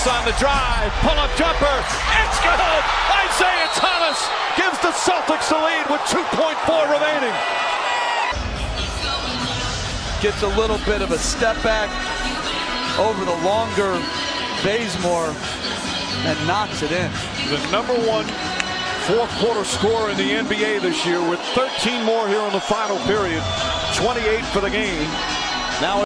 Thomas on the drive, pull-up jumper, it's good! Isaiah Thomas gives the Celtics the lead with 2.4 remaining. Gets a little bit of a step back over the longer Bazemore and knocks it in. The #1 fourth-quarter scorer in the NBA this year with 13 more here in the final period. 28 for the game. Now